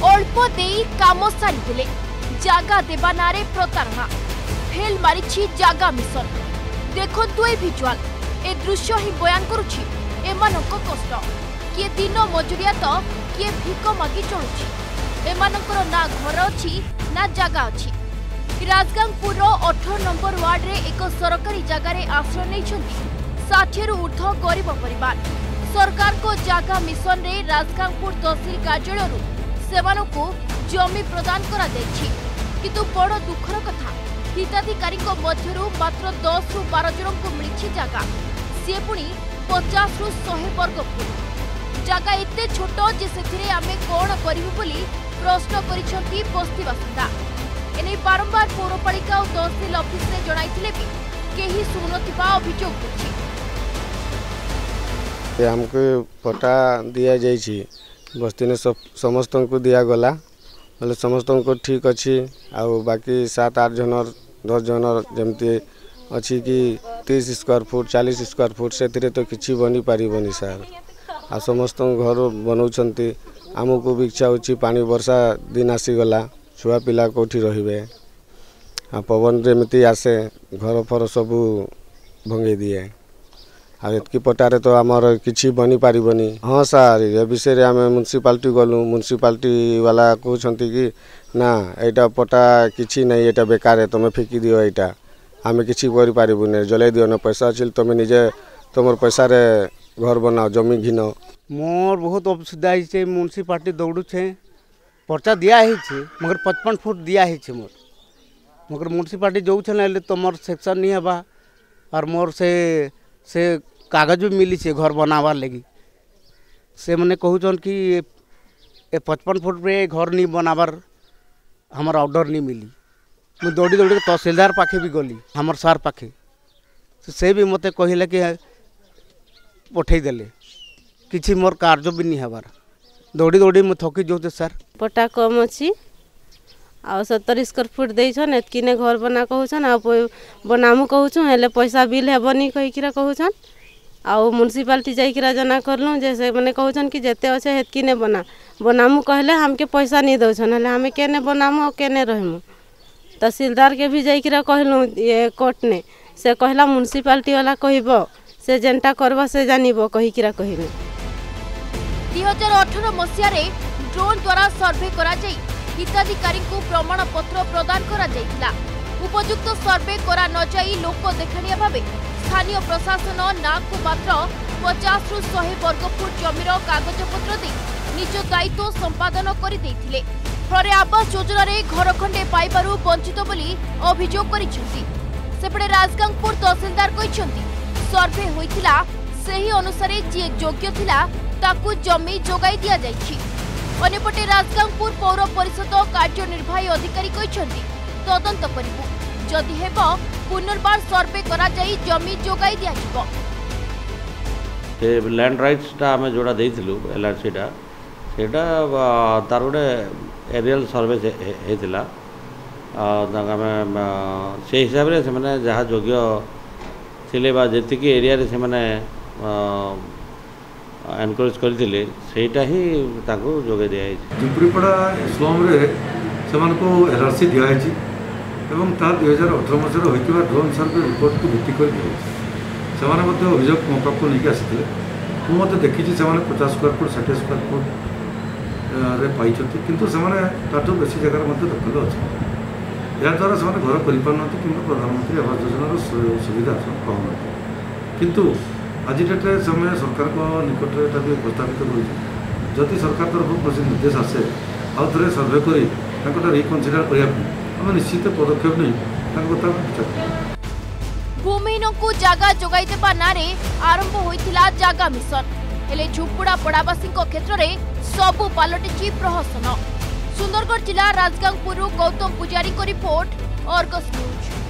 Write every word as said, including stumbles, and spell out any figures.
अल्प देई काम सारी जागा देवा नारे प्रतारणा फेल मारिछि जागा मिशन। देखंतु ए विजुअल ए दृश्य ही बयान करुछि एमानक कष्ट। किए दिन मजुरिया तो किए भिक मागी चलुछि। एमानकर ना घर अछि ना जागा अछि। राजगांगपुर अठारह नंबर वार्ड रे एक सरकारी जगार आश्रय नहीं षाठी रु ऊर्ध्व गरीब परिवार। सरकार को जागा मिशन रे राजगांगपुर तहसील कार्यालय सेमानकु जमी प्रदान करा जायछि। किंतु बड़ दुखर कथा हिताधिकारी मध्यरु मात्र दस रु बारह जन को मिली जागा सी पुणी पचास रु सौ वर्ग फुट जागा एते छोट जे सेथिरे आमे कोन करिबु बोली प्रश्न करिसंती बस्ती बासिंदा। एने बारंबार पौरपालिका और तहसील ऑफिस में जणाइथिले भी केही सुनथिबा अभियोग होछि। हमको पट्टा दिया जाइछि बस्ती ने समस्त को दिया गला बोले समस्त को ठीक अच्छी आ बाकी सात आठ जन दस जन जमती अच्छी कि तीस स्क्वायर फुट चालीस स्क्वायर फुट से तो किसी बनी पारिबनी सार आ समस्त घर बनाऊँच आमको भी इच्छा होची पानी वर्षा दिन आसीगला छुआ पिला कौटी रहिबे आ पवन रेमती आसे घर फर सबू भंगे दिए आ एतकी पटारे तो आमर किसी बनी पारिबनी। हाँ सार ए विषय आम म्युनिसिपालिटी गलु म्युनिसिपालिटी वाला कहते कि ना एटा पटा किसी नहीं एटा बेकार है तुम फिकी दियो एटा आम किसी कर जलाई दियो ना पैसा अच्छी तुम निजे तुम पैसा रे घर बनाओ जमी घिन। मोर बहुत असुविधा है म्युनिसिपालिटी दौड़ुचे पर्चा दिया है मगर पचपन फुट दिया है मोर मगर म्युनिसिपालिटी जो छे तुम सेक्शन नहीं हवा और मोर से से कागज भी मिली से घर बनावार लगी से मैंने कहून कि ए पचपन फुट पे घर नहीं बनावार हमार ऑर्डर नहीं मिली। मुझे दौड़ी दौड़ी तहसीलदार पाखे भी गली हमार सार पाखे से भी मत कहले कि पठेदेले किसी मोर कार्य भी नहीं हबार दौड़ी दौड़ी मुझे थकी जाऊे सार। पट्टा कम अच्छी आ सत्तर स्क्वायर फुट देछन एतकिने घर बना कहूछन आ बनामु कहूछु हेले पैसा बिल हेबनी कहिकिरा कहूछन आ म्युनिसिपालिटी जाइकिरा जना करलु जैसे माने कहूछन कि जेते अच्छे हेतकिने बना बनामु कहले हमके पैसा नहीं दउछन हेले हमें केने बनामु केने रहमु। तहसीलदार के भी जाइकिरा कहलु ये कोर्ट ने से कहला म्युनिसिपालिटी वाला कहबो से जेंटा करबा से जानिबो कहिकिरा कहिबे। दो हज़ार अठारह मसिया रे ड्रोन द्वारा सर्वे करा जाई हिताधिकारी को प्रमाण पत्र प्रदान करा जाइतिला। उपयुक्त सर्वे करा न जाई लोक देखाणिया भावे स्थानीय प्रशासन ना को मात्र पचास रु सौ वर्ग फुट जमीर कागज पत्र दे निज दायित्व संपादन कर देथिले। फरे आवास योजना रे घर खंडे पाइबारु वंचित बोली अभियोग करिसेंती। सेपटे राजगांगपुर तहसीलदार कहिसेंती सर्वे होइतिला सेही अनुसार जे योग्य थिला ताकू जमी जोगाई दिया जाइछि। अन्यपटे राजगांगपुर पौर परिषद कार्यनिर्वाही अधिकारी कहते तदंत करिबु जदि हेब पुनर्बार सर्वे करा जाई जमी जोगाई दिया जिवो। ते लैंड राइट्स ता हमें जोड़ा देइथिलु एलआरसी ता सेटा तार गोटे एरियल सर्वे हेतिला तांगा में से हिसाब रे से माने जहा योग्य थिले बा जेतिकी एरिया रे से माने एनकरेज करथिले सेटा ही ताको जोगे दिया है। जुपरीपड़ा स्लम रे सेमान को एलआरसी दिया है एवं ता दो हज़ार अठारह मसर होइतिबा ड्रोन सर्वे रिपोर्ट को भित्ति कर दिया से माने मध्ये अभियोग मो पाखु नहीं आसीथिले मु मते देखिछि से माने पचास स्क्वायर फुट साठ स्क्वायर फुट रे पाइछथि किंतु से माने ताटो बेसी जगह मध्ये दखल अछि या द्वारा से माने घर करि पारनथि किंतु प्रधानमंत्री आवास योजना रो सुविधा पाउनथि किंतु आज डेट्रे समय सरकार को निकट में प्रस्तावित होती सरकार तरफ किसी निर्देश आसे आउ थे सर्वे कर रिकनसीडर करने आम निश्चित पदक्षेप नहीं भूमिहीन को जागा जोगाई देबा नारे आरंभ होइतिला जागा मिशन हेले झुपुड़ा पड़ावासी क्षेत्र में सबू पलटिची प्रहसन। सुंदरगढ़ जिला राजगांगपुर गौतम पुजारी को रिपोर्ट अर्गस न्यूज।